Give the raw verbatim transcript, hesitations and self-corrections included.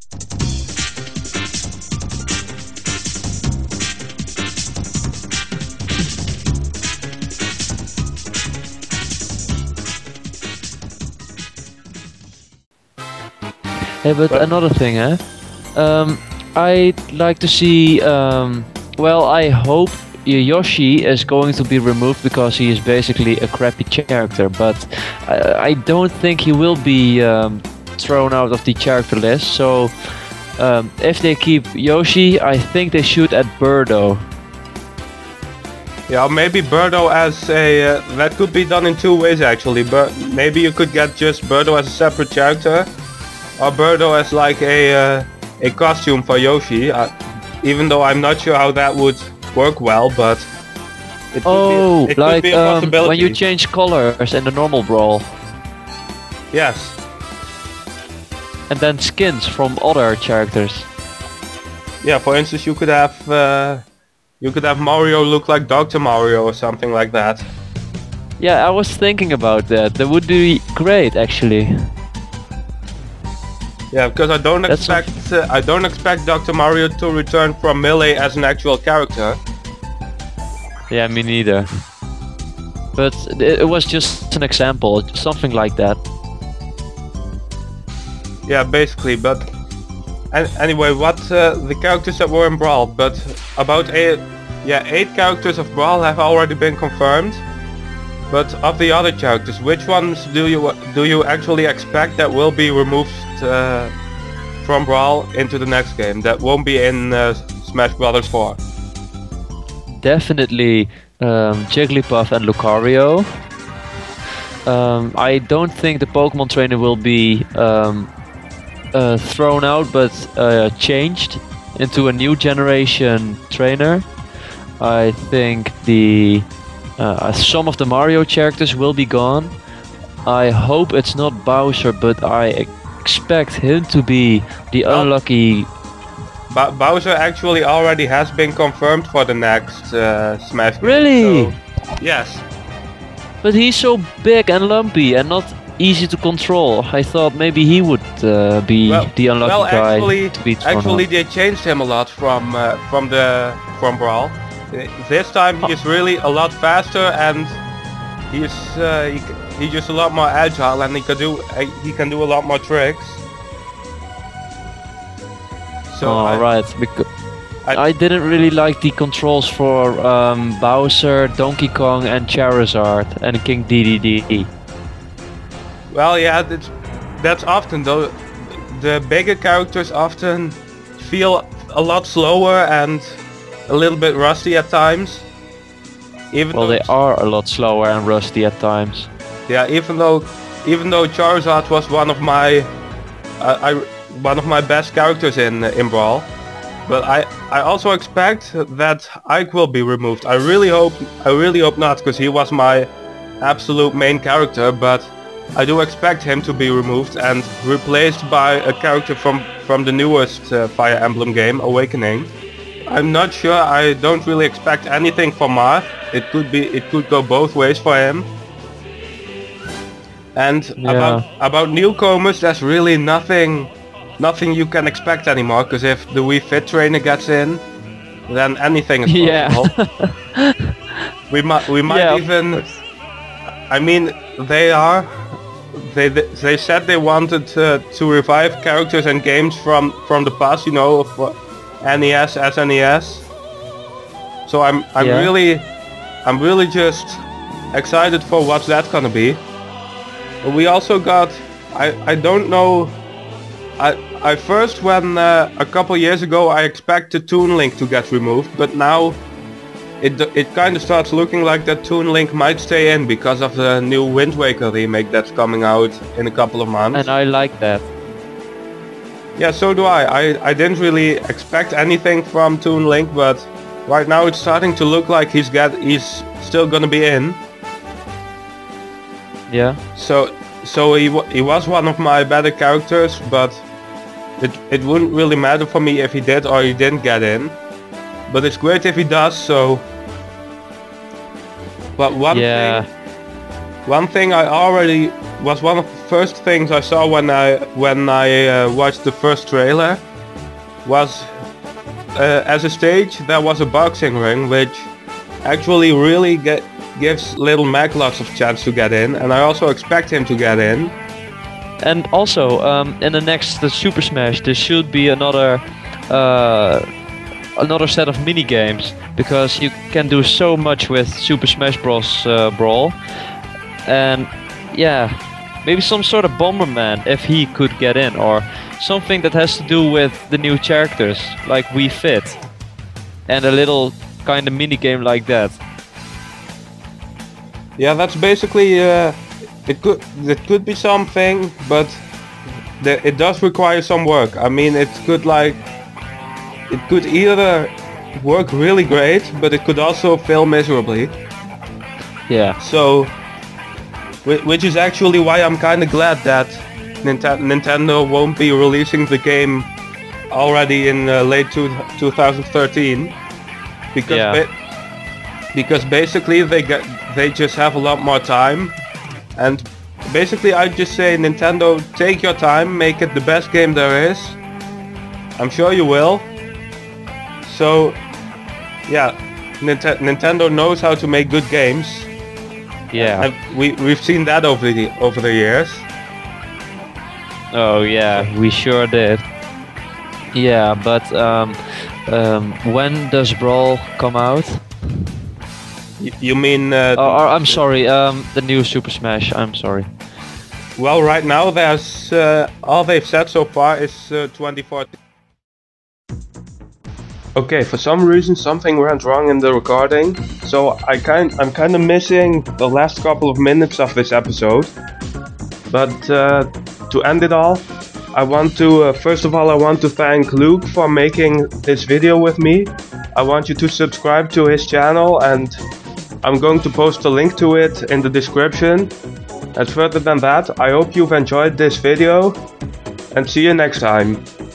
Hey, but Well- another thing, eh? Um, I'd like to see. Um, well, I hope Yoshi is going to be removed because he is basically a crappy character. But I, I don't think he will be um, thrown out of the character list. So, um, if they keep Yoshi, I think they should add Birdo. Yeah, maybe Birdo as a... Uh, that could be done in two ways actually. But maybe you could get just Birdo as a separate character. Or Birdo as like a, uh, a costume for Yoshi. Uh, even though I'm not sure how that would work well, but... It could Oh, be, it like could be a um, possibility. when you change colors in the normal brawl, Yes. and then skins from other characters. Yeah, for instance you could have... Uh, you could have Mario look like Doctor Mario or something like that. Yeah, I was thinking about that. That would be great, actually. Yeah, because I don't That's expect uh, I don't expect Doctor Mario to return from Melee as an actual character. Yeah, me neither. But it, it was just an example, something like that. Yeah, basically, but an anyway, what uh, the characters that were in Brawl, but about eight, yeah, eight characters of Brawl have already been confirmed. But of the other characters, which ones do you do you actually expect that will be removed uh, from Brawl into the next game? That won't be in uh, Smash Brothers four. Definitely um, Jigglypuff and Lucario. Um, I don't think the Pokemon trainer will be um, uh, thrown out, but uh, changed into a new generation trainer. I think the uh, some of the Mario characters will be gone. I hope it's not Bowser, but I expect him to be the Well, unlucky. Ba Bowser actually already has been confirmed for the next uh, Smash game. Really? So, yes. But he's so big and lumpy and not easy to control. I thought maybe he would uh, be Well, the unlucky well, guy actually, to be thrown actually out. they changed him a lot from uh, from the from Brawl. Uh, This time he is really a lot faster and he's uh, he, c- he's just a lot more agile and he can do uh, he can do a lot more tricks. So Oh, I, right. Because I- I, didn't really like the controls for um, Bowser, Donkey Kong, and Charizard and King D D D. well, yeah, that's that's often though. The bigger characters often feel a lot slower and a little bit rusty at times. Even Well, though they are a lot slower and rusty at times. Yeah, even though even though Charizard was one of my uh, I one of my best characters in in Brawl, but I I also expect that Ike will be removed. I really hope I really hope not, because he was my absolute main character. But I do expect him to be removed and replaced by a character from from the newest uh, Fire Emblem game, Awakening. I'm not sure. I don't really expect anything from Marth. It could be it could go both ways for him. And Yeah. about about newcomers, there's really nothing nothing you can expect anymore, because if the Wii Fit trainer gets in, then anything is Yeah. possible. we might we might Yeah, of even I mean they are they they said they wanted to, to revive characters and games from from the past, you know, of uh, N E S, S N E S. So I'm I'm Yeah. really I'm really just excited for what that's gonna be. We also got I I don't know I I first when uh, a couple years ago I expected Toon Link to get removed, but now it it kind of starts looking like that Toon Link might stay in because of the new Wind Waker remake that's coming out in a couple of months. And I like that. Yeah, so do I. I. I didn't really expect anything from Toon Link, but right now it's starting to look like he's got he's still gonna be in. Yeah. So so he wa he was one of my better characters, but it it wouldn't really matter for me if he did or he didn't get in. But it's great if he does. So. But one Yeah. thing, one thing I already was one of the first things I saw when I when I uh, watched the first trailer was uh, as a stage there was a boxing ring which actually really get, gives Little Mac lots of chance to get in, and I also expect him to get in. And also, um, in the next the Super Smash, there should be another uh, another set of mini games, because you can do so much with Super Smash Bros. Uh, Brawl, and yeah, maybe some sort of Bomberman if he could get in, or something that has to do with the new characters, like Wii Fit, and a little kind of mini game like that. Yeah, that's basically. Uh, it could it could be something, but the, it does require some work. I mean, it could like it could either work really great, but it could also fail miserably. Yeah. So, which is actually why I'm kind of glad that Nint- Nintendo won't be releasing the game already in uh, late two- twenty thirteen, because Yeah. ba- because basically they get they just have a lot more time, and basically I just say, Nintendo, take your time, make it the best game there is. I'm sure you will. So yeah, Nint- Nintendo knows how to make good games. Yeah. And we we've seen that over the over the years. Oh yeah, we sure did. Yeah, but um, um, when does Brawl come out? Y- you mean? Uh, Oh, or, I'm sorry, um, the new Super Smash. I'm sorry. Well, right now there's uh, all they've said so far is uh, twenty fourteen. Okay, for some reason something went wrong in the recording, so I kind I'm kind of missing the last couple of minutes of this episode. But uh, to end it all, I want to uh, first of all I want to thank Luke for making this video with me. I want you to subscribe to his channel, and I'm going to post a link to it in the description. And further than that, I hope you've enjoyed this video, and see you next time.